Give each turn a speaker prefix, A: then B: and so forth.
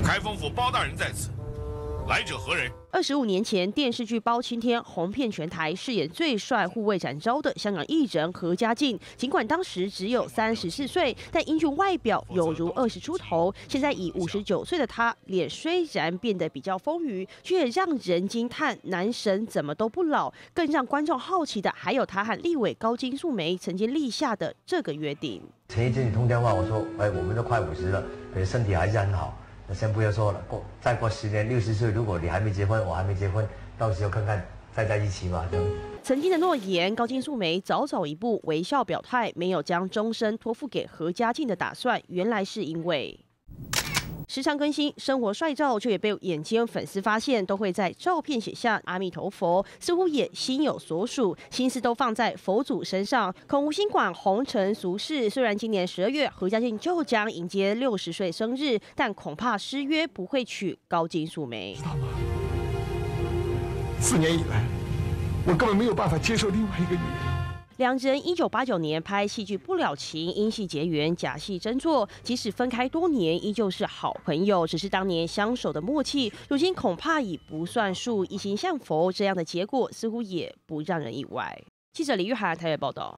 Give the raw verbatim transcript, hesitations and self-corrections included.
A: 开封府包大人在此，来者何人？
B: 二十五年前，电视剧《包青天》红遍全台，饰演最帅、护卫展昭的香港艺人何家劲。尽管当时只有三十四岁，但英俊外表有如二十出头。现在以五十九岁的他，脸虽然变得比较丰腴，却也让人惊叹男神怎么都不老。更让观众好奇的，还有他和立委高金素梅曾经立下的这个约定。
C: 前一阵通电话，我说：“哎，我们都快五十了，可是身体还是很好。那先不要说了，过再过十年，六十岁，如果你还没结婚，我还没结婚，到时候看看再在一起嘛。”这样。
B: 曾经的诺言，高金素梅早早一步微笑表态，没有将终身托付给何家劲的打算。原来是因为时常更新生活帅照，却也被眼尖粉丝发现，都会在照片写下阿弥陀佛，似乎也心有所属，心思都放在佛祖身上，恐无心管红尘俗事。虽然今年十二月何家劲就将迎接六十岁生日，但恐怕失约不会娶高金素梅。
D: 知道吗？四年以来，我根本没有办法接受另外一个女人。
B: 两人一九八九年拍戏剧《不了情》，因戏结缘，假戏真做。即使分开多年，依旧是好朋友。只是当年相守的默契，如今恐怕已不算数。一心向佛这样的结果，似乎也不让人意外。记者李玉涵台北报道。